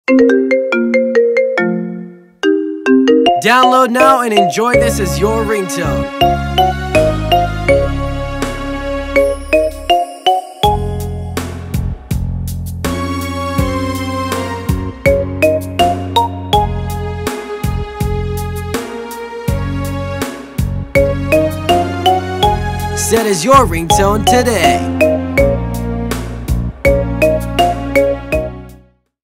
Download now and enjoy this as your ringtone. Set as your ringtone today.